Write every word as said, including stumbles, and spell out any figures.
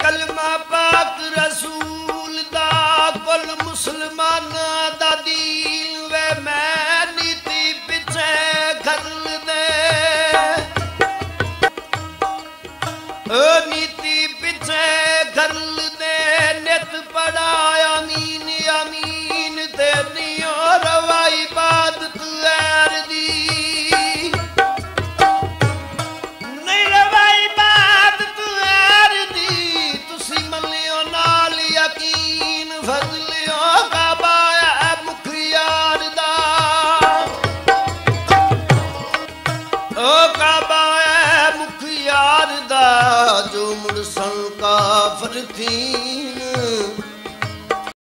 कलमा पाक रसूल दा कुल मुसलमाना दा दीन वे मैं नीति पिछे खरल दे ओ नीति पिछे खरल दे नित पढ़ाया अमीन अमीन ते नियो रवाई बादत ऐर दी नहीं रवाई बादत ऐर दी तुसी मलियो नाल यकीन फजलियो काबा है मुख यार दा ओ काबा है मुख यार दा जो मुड़सन काफर थीन